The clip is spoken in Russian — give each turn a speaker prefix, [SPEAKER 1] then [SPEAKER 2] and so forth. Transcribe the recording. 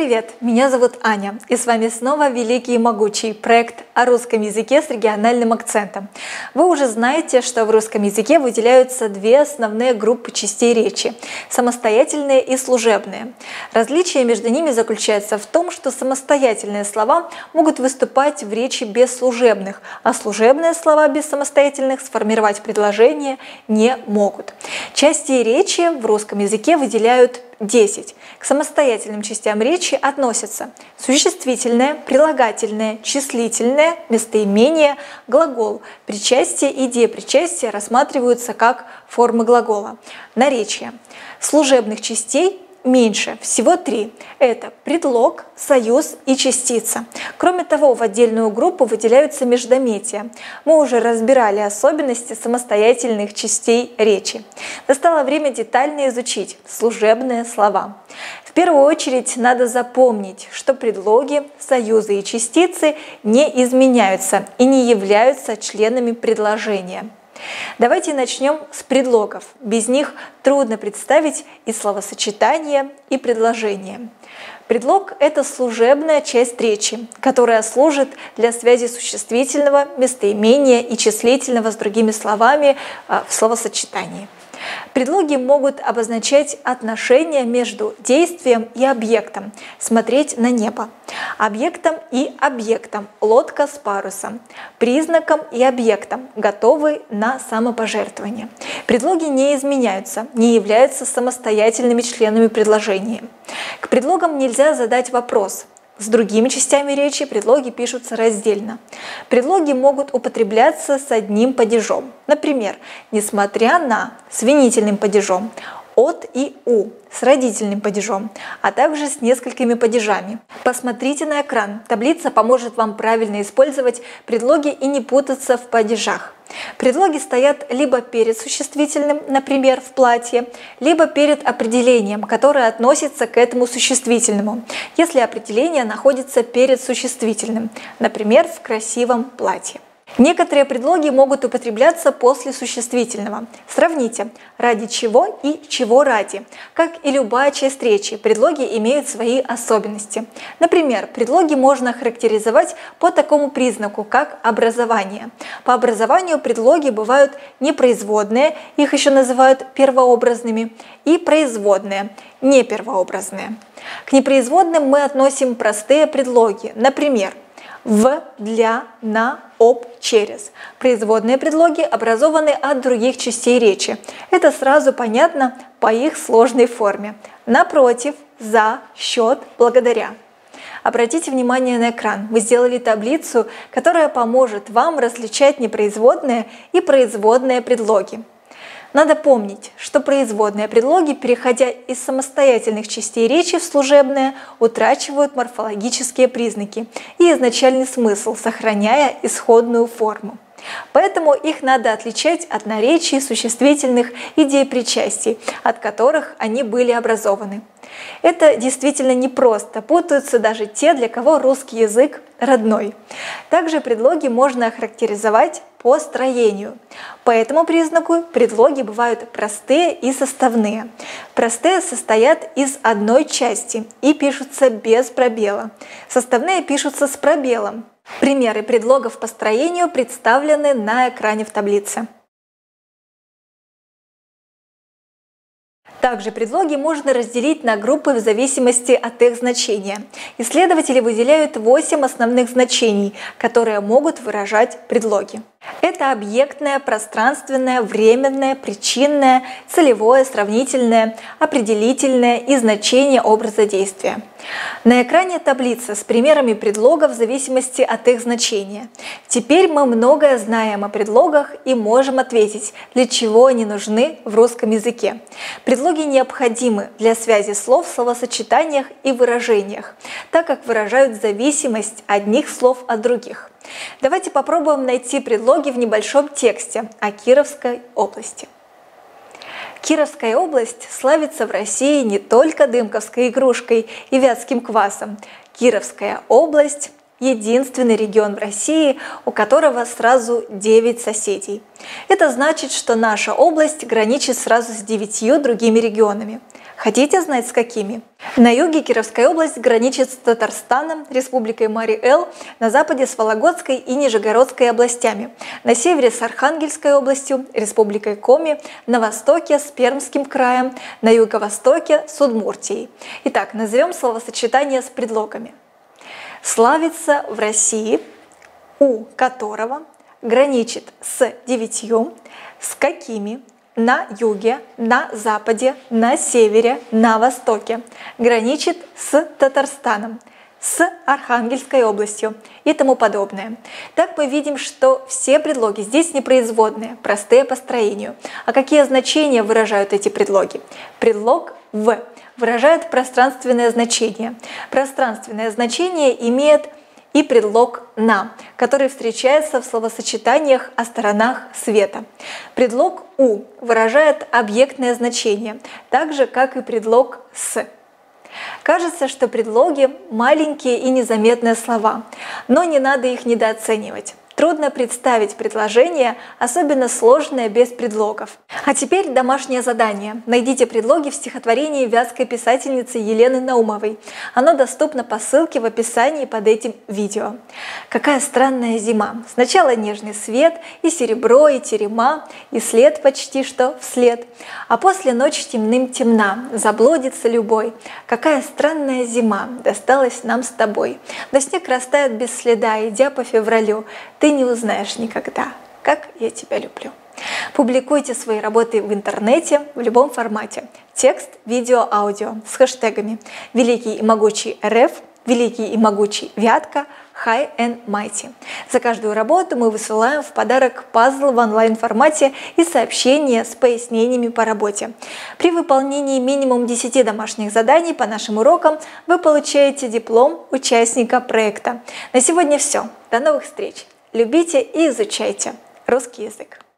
[SPEAKER 1] привет! Меня зовут Аня, и с вами снова великий и могучий проект о русском языке с региональным акцентом. Вы уже знаете, что в русском языке выделяются две основные группы частей речи – самостоятельные и служебные. Различие между ними заключается в том, что самостоятельные слова могут выступать в речи без служебных, а служебные слова без самостоятельных сформировать предложение не могут. Части речи в русском языке выделяют 10. К самостоятельным частям речи относятся существительное, прилагательное, числительное, местоимение, глагол. Причастие и депричастие рассматриваются как формы глагола. Наречие. Служебных частей меньше, всего 3. Это предлог, союз и частица. Кроме того, в отдельную группу выделяются междометия. Мы уже разбирали особенности самостоятельных частей речи. Настало время детально изучить служебные слова. В первую очередь надо запомнить, что предлоги, союзы и частицы не изменяются и не являются членами предложения. Давайте начнем с предлогов. Без них трудно представить и словосочетание, и предложение. Предлог – это служебная часть речи, которая служит для связи существительного, местоимения и числительного с другими словами в словосочетании. Предлоги могут обозначать отношения между действием и объектом, смотреть на небо, объектом и объектом, лодка с парусом, признаком и объектом, готовый на самопожертвование. Предлоги не изменяются, не являются самостоятельными членами предложения. К предлогам нельзя задать вопрос. С другими частями речи предлоги пишутся раздельно. Предлоги могут употребляться с одним падежом. Например, несмотря на с винительным падежом, от и у с родительным падежом, а также с несколькими падежами. Посмотрите на экран. Таблица поможет вам правильно использовать предлоги и не путаться в падежах. Предлоги стоят либо перед существительным, например, в платье, либо перед определением, которое относится к этому существительному, если определение находится перед существительным, например, в красивом платье. Некоторые предлоги могут употребляться после существительного. Сравните «ради чего» и «чего ради». Как и любая часть речи, предлоги имеют свои особенности. Например, предлоги можно характеризовать по такому признаку, как образование. По образованию предлоги бывают непроизводные, их еще называют первообразными, и производные, непервообразные. К непроизводным мы относим простые предлоги, например, в, для, на, об, через. Производные предлоги образованы от других частей речи. Это сразу понятно по их сложной форме. Напротив, за, счет, благодаря. Обратите внимание на экран. Мы сделали таблицу, которая поможет вам различать непроизводные и производные предлоги. Надо помнить, что производные предлоги, переходя из самостоятельных частей речи в служебные, утрачивают морфологические признаки и изначальный смысл, сохраняя исходную форму. Поэтому их надо отличать от наречий, существительных и депричастий, от которых они были образованы. Это действительно непросто, путаются даже те, для кого русский язык родной. Также предлоги можно охарактеризовать по строению. По этому признаку предлоги бывают простые и составные. Простые состоят из одной части и пишутся без пробела. Составные пишутся с пробелом. Примеры предлогов по строению представлены на экране в таблице. Также предлоги можно разделить на группы в зависимости от их значения. Исследователи выделяют 8 основных значений, которые могут выражать предлоги. Это объектное, пространственное, временное, причинное, целевое, сравнительное, определительное и значение образа действия. На экране таблица с примерами предлогов в зависимости от их значения. Теперь мы многое знаем о предлогах и можем ответить, для чего они нужны в русском языке. Предлоги необходимы для связи слов в словосочетаниях и выражениях, так как выражают зависимость одних слов от других. Давайте попробуем найти предлоги в небольшом тексте о Кировской области. Кировская область славится в России не только дымковской игрушкой и вятским квасом. Кировская область – единственный регион в России, у которого сразу 9 соседей. Это значит, что наша область граничит сразу с 9 другими регионами. Хотите знать, с какими? На юге Кировская область граничит с Татарстаном, Республикой Марий-Эл, на западе с Вологодской и Нижегородской областями, на севере с Архангельской областью, Республикой Коми, на востоке с Пермским краем, на юго-востоке с Удмуртией. Итак, назовем словосочетание с предлогами. Славится в России, у которого граничит с 9, с какими, на юге, на западе, на севере, на востоке, граничит с Татарстаном, с Архангельской областью и тому подобное. Так мы видим, что все предлоги здесь непроизводные, простые по строению. А какие значения выражают эти предлоги? Предлог «в» выражает пространственное значение. Пространственное значение имеет и предлог «на», который встречается в словосочетаниях о сторонах света. Предлог «у» выражает объектное значение, так же, как и предлог «с». Кажется, что предлоги – маленькие и незаметные слова, но не надо их недооценивать. Трудно представить предложение, особенно сложное, без предлогов. А теперь домашнее задание. Найдите предлоги в стихотворении вятской писательницы Елены Наумовой. Оно доступно по ссылке в описании под этим видео. Какая странная зима. Сначала нежный свет, и серебро, и терема, и след почти что вслед. А после ночь темным темна, заблудится любой. Какая странная зима досталась нам с тобой. Но снег растает без следа, идя по февралю. Ты не узнаешь никогда, как я тебя люблю. Публикуйте свои работы в интернете в любом формате. Текст, видео, аудио с хэштегами «Великий и могучий РФ», «Великий и могучий Вятка», «High and Mighty». За каждую работу мы высылаем в подарок пазл в онлайн-формате и сообщения с пояснениями по работе. При выполнении минимум 10 домашних заданий по нашим урокам вы получаете диплом участника проекта. На сегодня все. До новых встреч! Любите и изучайте русский язык.